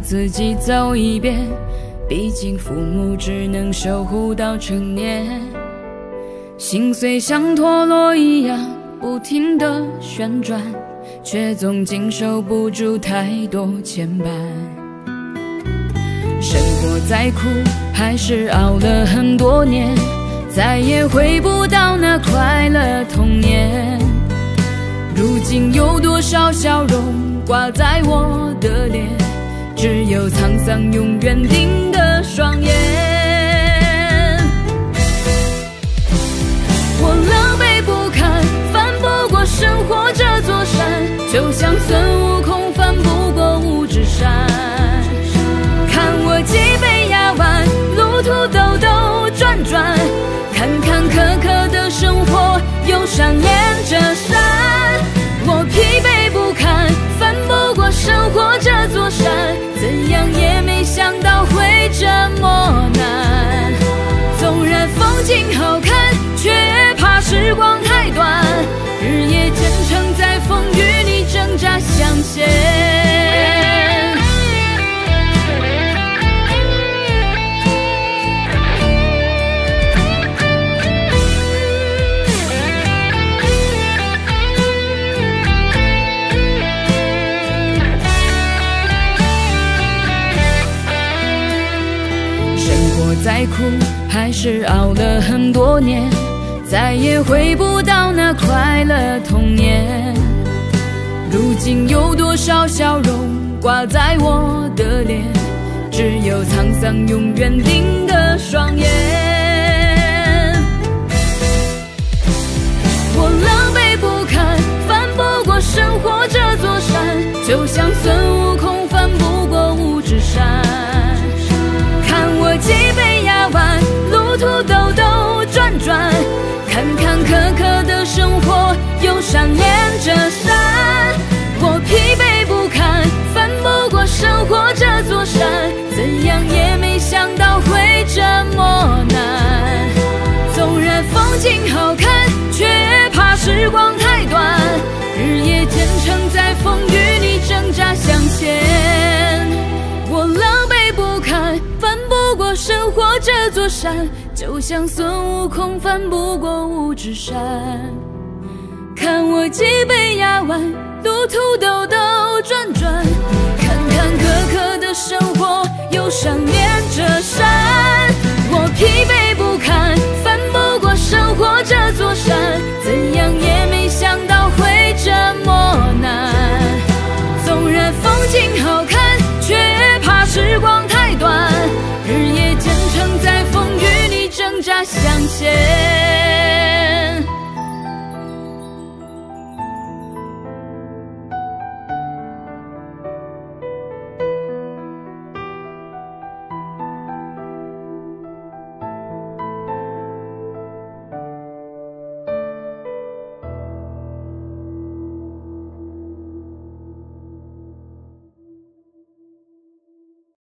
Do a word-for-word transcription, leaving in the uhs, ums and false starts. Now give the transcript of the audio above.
自己走一遍，毕竟父母只能守护到成年。心虽像陀螺一样不停地旋转，却总经受不住太多牵绊。生活再苦，还是熬了很多年，再也回不到那快乐童年。如今有多少笑容挂在我的脸，只有沧桑永远盯的双眼。我狼狈不堪，翻不过生活这座山，就像孙悟空翻不过五指山。看我脊背压弯，路途兜兜转转，坎坎坷坷的生活，忧伤连着山。我疲惫不堪，翻不过生活这座山，怎样也没想到会这么难。纵然风景好看，却怕时光太短，日夜兼程在风雨里挣扎向前。再苦，还是熬了很多年，再也回不到那快乐童年。如今有多少笑容挂在我的脸，只有沧桑永远盯的双眼。我狼狈不堪，翻不过生活这座山，就像孙悟空翻不过五指山。看我脊背压弯，路途兜兜转转，坎坎坷坷的生活，忧伤连着山。我疲惫不堪，翻不过生活这座山，怎样也没想到会这么难。纵然风景好看，却怕时光太短，日夜兼程在风雨里挣扎向前。我狼狈不堪，翻不过生活这座山，就像孙悟空翻不过五指山。看我脊背压弯，路途兜兜转转，坎坎坷坷的生活，忧伤连着山。我疲惫不堪，翻不过生活这座山，怎样也没想到会这么难。纵然风景好看，却怕时光